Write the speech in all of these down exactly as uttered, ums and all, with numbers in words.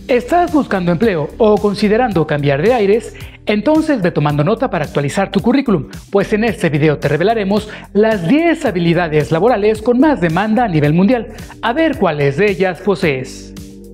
¿Estás buscando empleo o considerando cambiar de aires? Entonces ve tomando nota para actualizar tu currículum, pues en este video te revelaremos las diez habilidades laborales con más demanda a nivel mundial. A ver cuáles de ellas posees.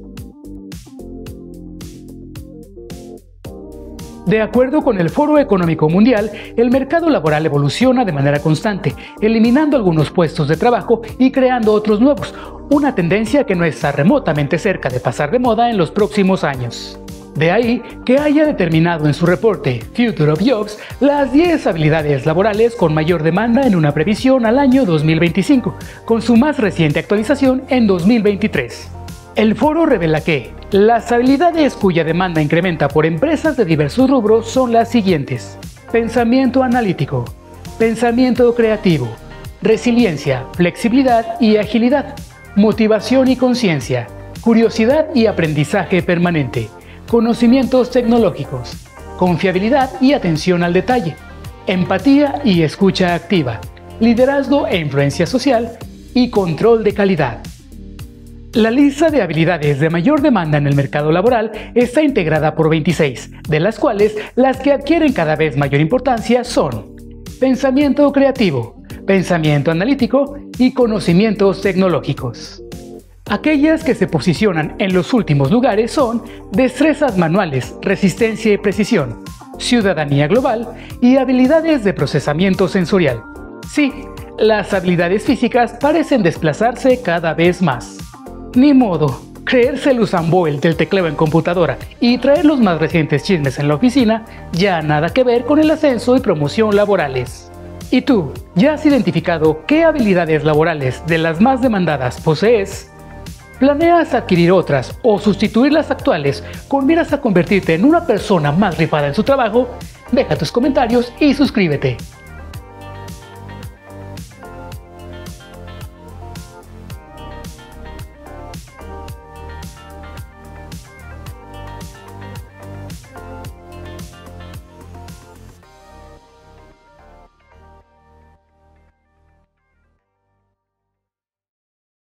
De acuerdo con el Foro Económico Mundial, el mercado laboral evoluciona de manera constante, eliminando algunos puestos de trabajo y creando otros nuevos, una tendencia que no está remotamente cerca de pasar de moda en los próximos años. De ahí que haya determinado en su reporte Future of Jobs las diez habilidades laborales con mayor demanda en una previsión al año dos mil veinticinco, con su más reciente actualización en dos mil veintitrés. El foro revela que las habilidades cuya demanda incrementa por empresas de diversos rubros son las siguientes: pensamiento analítico, pensamiento creativo, resiliencia, flexibilidad y agilidad, motivación y conciencia, curiosidad y aprendizaje permanente, conocimientos tecnológicos, confiabilidad y atención al detalle, empatía y escucha activa, liderazgo e influencia social y control de calidad. La lista de habilidades de mayor demanda en el mercado laboral está integrada por veintiséis, de las cuales las que adquieren cada vez mayor importancia son pensamiento creativo, pensamiento analítico y conocimientos tecnológicos. Aquellas que se posicionan en los últimos lugares son destrezas manuales, resistencia y precisión, ciudadanía global y habilidades de procesamiento sensorial. Sí, las habilidades físicas parecen desplazarse cada vez más. Ni modo, creerse el Usain Bolt del tecleo en computadora y traer los más recientes chismes en la oficina ya nada que ver con el ascenso y promoción laborales. ¿Y tú, ya has identificado qué habilidades laborales de las más demandadas posees? ¿Planeas adquirir otras o sustituir las actuales con miras a convertirte en una persona más rifada en su trabajo? Deja tus comentarios y suscríbete.